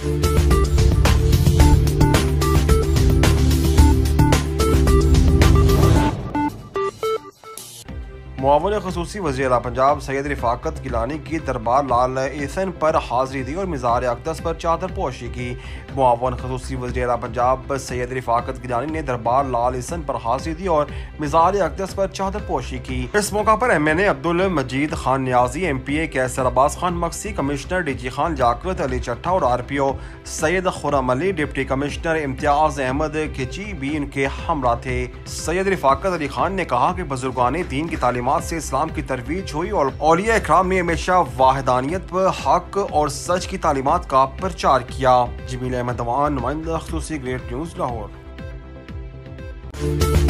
मुआविन ख़ुसूसी वज़ीर पंजाब सैयद रफ़ाकत गिलानी की दरबार लाल एहसन पर हाज़री दी और मज़ार अक़दस पर चादर पोशी की। मुआविन ख़ुसूसी वज़ीर पंजाब सैयद रफ़ाकत गिलानी ने दरबार लाल एहसन पर हाज़री दी और मज़ार अक़दस पर चादर पोशी की। इस मौका पर MNA Abdul Majeed Khan Niazi, MPA Qaiser Abbas Khan Maksi, commissioner DG Khan Liaquat Ali Chatha और RPO Syed Khurram Ali, deputy commissioner Imtiaz Ahmed Khichi भी उनके हमरा थे। सैयद रफ़ाकत अली खान ने कहा कि बुजुर्गान दीन की तालीमात से इस्लाम की तरवीज हुई और औलिया इकराम ने हमेशा वाहिदानियत, हक और सच की तालीमात का प्रचार किया। जमील अहमद अवान, नुमाइंदा ख़ुसूसी ग्रेट न्यूज़ लाहौर।